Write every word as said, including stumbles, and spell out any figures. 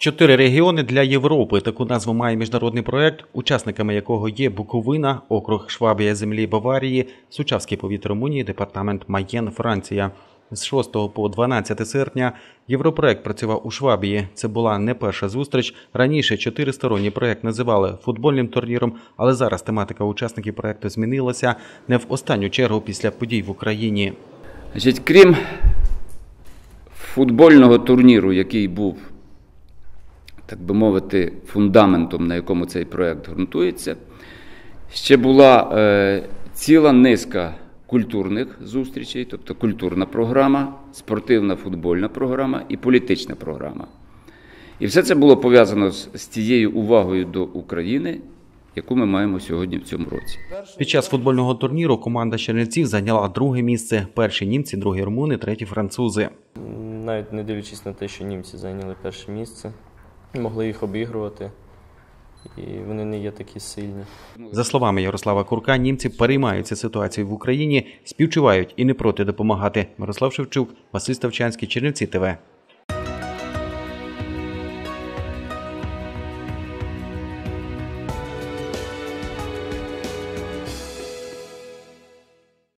Чотири регіони для Європи. Таку назву має міжнародний проект, учасниками якого є Буковина, округ Швабія землі Баварії, Сучавський повіт Румунії, департамент Майен, Франція. З шостого по дванадцяте серпня європроект працював у Швабії. Це була не перша зустріч. Раніше чотиристоронній проект називали футбольним турніром, але зараз тематика учасників проекту змінилася не в останню чергу після подій в Україні. Значить, крім футбольного турніру, який був, так би мовити, фундаментом, на якому цей проект ґрунтується, ще була е, ціла низка культурних зустрічей, тобто культурна програма, спортивна футбольна програма і політична програма. І все це було пов'язано з, з тією увагою до України, яку ми маємо сьогодні в цьому році. Під час футбольного турніру команда чернівців зайняла друге місце. Перші німці, другі румуни, треті французи. Навіть не дивлячись на те, що німці зайняли перше місце, могли їх обігрувати, і вони не є такі сильні. За словами Ярослава Курка, німці переймаються ситуацією в Україні, співчувають і не проти допомагати. Мирослав Шевчук, Василь Ставчанський, Чернівці ТВ.